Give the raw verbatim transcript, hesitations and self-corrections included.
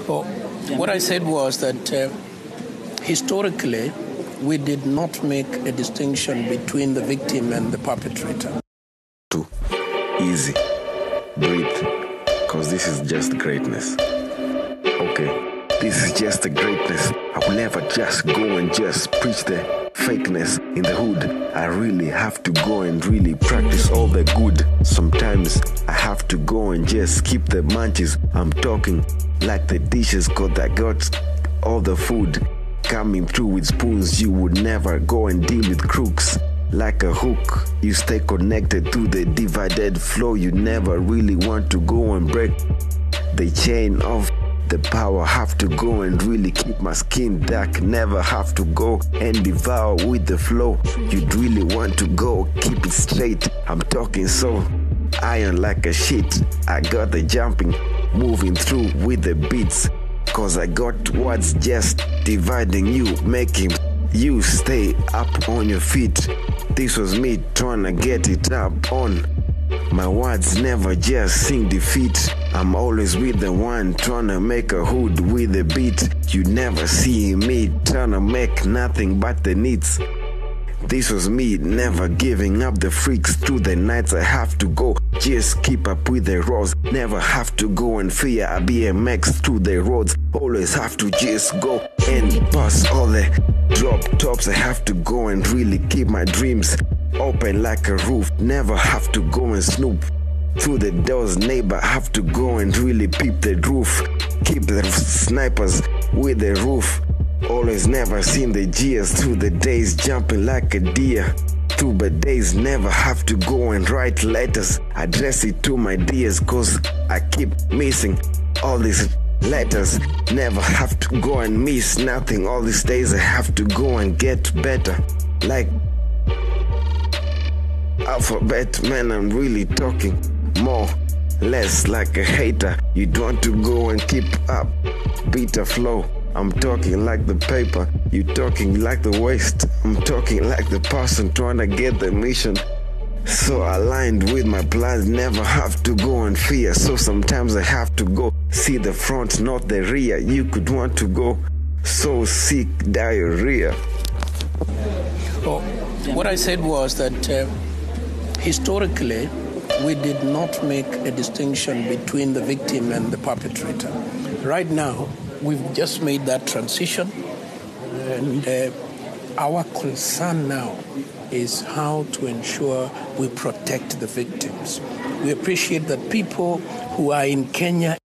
Well, what I said was that uh, historically, we did not make a distinction between the victim and the perpetrator. Too easy. Breathe. Because this is just greatness. Okay. This is just the greatness. I will never just go and just preach the fakeness in the hood. I really have to go and really practice all the good. Sometimes I have to go and just skip the munchies. I'm talking like the dishes, cause I got all the food coming through with spoons. You would never go and deal with crooks. Like a hook, you stay connected to the divided flow. You never really want to go and break the chain of the power. Have to go and really keep my skin dark. Never have to go and devour with the flow. You'd really want to go, keep it straight. I'm talking so iron like a shit. I got the jumping, moving through with the beats. Cause I got what's just dividing you, making you stay up on your feet. This was me trying to get it up on. My words never just sing defeat. I'm always with the one trying to make a hood with a beat. You never see me trying to make nothing but the needs. This was me never giving up the freaks through the nights. I have to go, just keep up with the roads. Never have to go and fear a B M X through the roads. Always have to just go and pass all the drop tops. I have to go and really keep my dreams open like a roof. Never have to go and snoop through the doors. Neighbor have to go and really peep the roof. Keep the snipers with the roof. Always never seen the G's through the days, jumping like a deer through bad days. Never have to go and write letters, address it to my dears, cause I keep missing all these letters. Never have to go and miss nothing. All these days I have to go and get better. Like alphabet, man, I'm really talking more, less like a hater. You want to go and keep up, beat a flow. I'm talking like the paper, you talking like the waste. I'm talking like the person trying to get the mission. So aligned with my plans, never have to go and fear. So sometimes I have to go see the front, not the rear. You could want to go so sick diarrhea. Well, what I said was that uh, historically, we did not make a distinction between the victim and the perpetrator. Right now, we've just made that transition, and uh, our concern now is how to ensure we protect the victims. We appreciate that people who are in Kenya